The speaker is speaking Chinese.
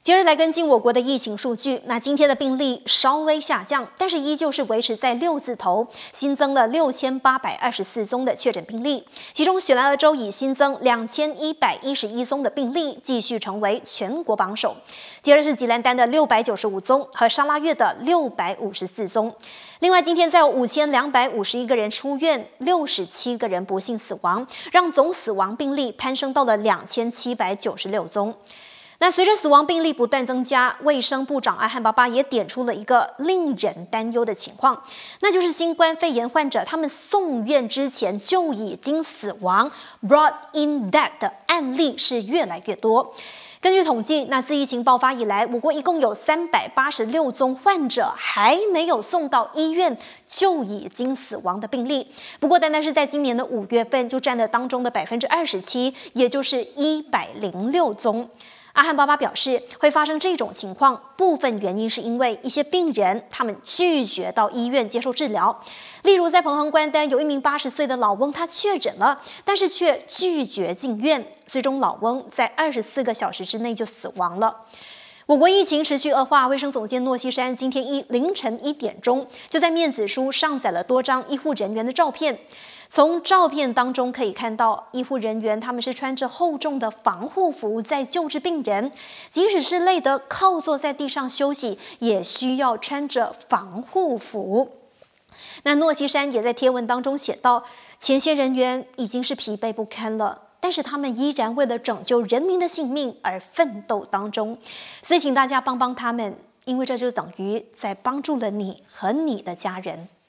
接着来跟进我国的疫情数据，那今天的病例稍微下降，但是依旧是维持在6字头，新增了6824宗的确诊病例，其中雪兰莪州已新增2111宗的病例，继续成为全国榜首。接着是吉兰丹的695宗和沙拉越的654宗。另外，今天再有5251个人出院，67个人不幸死亡，让总死亡病例攀升到了2796宗。那随着死亡病例不断增加，卫生部长阿汉巴巴也点出了一个令人担忧的情况，那就是新冠肺炎患者他们送院之前就已经死亡 ，brought in death 的案例是越来越多。根据统计，那自疫情爆发以来，我国一共有386宗患者还没有送到医院就已经死亡的病例。不过，单单是在今年的5月份，就占了当中的27%，也就是106宗。阿汉巴巴表示，会发生这种情况，部分原因是因为一些病人他们拒绝到医院接受治疗。例如，在澎衡关丹有一名80岁的老翁，他确诊了，但是却拒绝进院，最终老翁在24个小时之内就死亡了。我国疫情持续恶化，卫生总监诺西山今天凌晨1点钟就在面子书上载了多张医护人员的照片。从照片当中可以看到，医护人员他们是穿着厚重的防护服在救治病人，即使是累得靠坐在地上休息，也需要穿着防护服。那诺西山也在贴文当中写道，前线人员已经是疲惫不堪了，但是他们依然为了拯救人民的性命而奋斗当中，所以请大家帮帮他们，因为这就等于在帮助了你和你的家人。